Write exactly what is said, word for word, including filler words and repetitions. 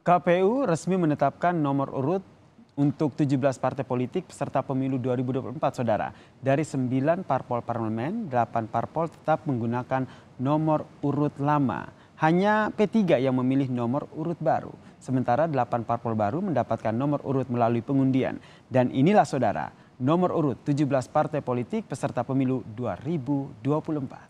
K P U resmi menetapkan nomor urut untuk tujuh belas partai politik peserta pemilu dua ribu dua puluh empat, saudara. Dari sembilan parpol parlemen, delapan parpol tetap menggunakan nomor urut lama. Hanya P tiga yang memilih nomor urut baru. Sementara delapan parpol baru mendapatkan nomor urut melalui pengundian. Dan inilah, saudara, nomor urut tujuh belas partai politik peserta pemilu dua ribu dua puluh empat.